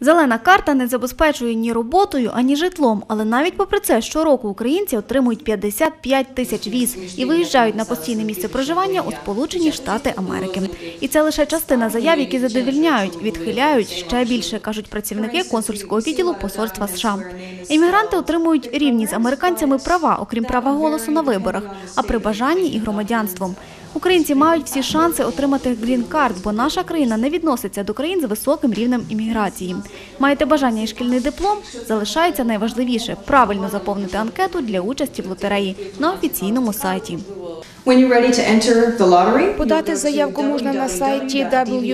Зелена карта не забезпечує ні роботою, ані житлом, але навіть попри це щороку українці отримують 55 тисяч віз і виїжджають на постійне місце проживання у Сполучені Штати Америки. І це лише частина заяв, які задовільняють, відхиляють ще більше, кажуть працівники консульського відділу посольства США. Іммігранти отримують рівні з американцями права, окрім права голосу на виборах, а при бажанні і громадянством. Українці мають всі шанси отримати грін-карт, бо наша країна не відноситься до країн з високим рівнем імміграції. Маєте бажання і шкільний диплом? Залишається найважливіше – правильно заповнити анкету для участі в лотереї на офіційному сайті. Подати заявку можна на сайті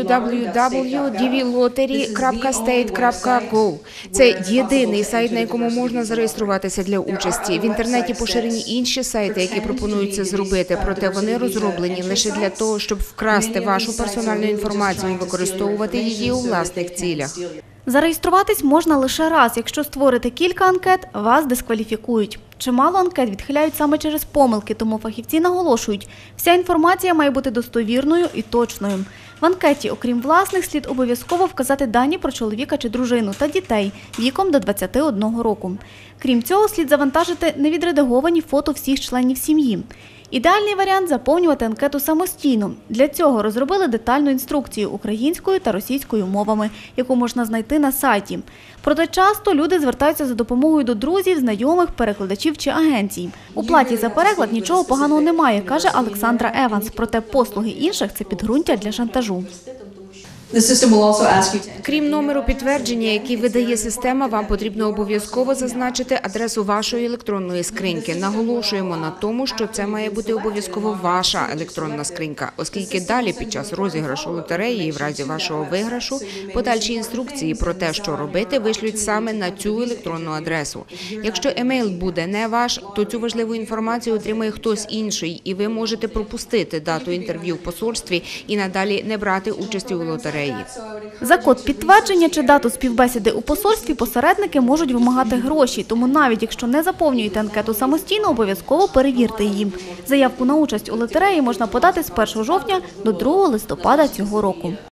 www.dvlottery.state.gov. Це єдиний сайт, на якому можна зареєструватися для участі. В інтернеті поширені інші сайти, які пропонують це зробити, проте вони розроблені лише для того, щоб вкрасти вашу персональну інформацію і використовувати її у власних цілях. Зареєструватись можна лише раз. Якщо створите кілька анкет, вас дискваліфікують. Чимало анкет відхиляють саме через помилки, тому фахівці наголошують, вся інформація має бути достовірною і точною. В анкеті, окрім власних, слід обов'язково вказати дані про чоловіка чи дружину та дітей віком до 21 року. Крім цього, слід завантажити невідредаговані фото всіх членів сім'ї. Ідеальний варіант – заповнювати анкету самостійно. Для цього розробили детальну інструкцію українською та російською мовами, яку можна знайти на сайті. Проте часто люди звертаються за допомогою до друзів, знайомих, перекладачів чи агенцій. У платі за переклад нічого поганого немає, каже Олександра Еванс. Проте послуги інших – це підґрунтя для шантажу. Крім номеру підтвердження, який видає система, вам потрібно обов'язково зазначити адресу вашої електронної скриньки. Наголошуємо на тому, що це має бути обов'язково ваша електронна скринька, оскільки далі під час розіграшу лотереї і в разі вашого виграшу подальші інструкції про те, що робити, вишлють саме на цю електронну адресу. Якщо емейл буде не ваш, то цю важливу інформацію отримає хтось інший, і ви можете пропустити дату інтерв'ю в посольстві і надалі не брати участі у лотереї. За код підтвердження чи дату співбесіди у посольстві посередники можуть вимагати гроші, тому навіть якщо не заповнюєте анкету самостійно, обов'язково перевірте її. Заявку на участь у лотереї можна подати з 1 жовтня до 2 листопада цього року.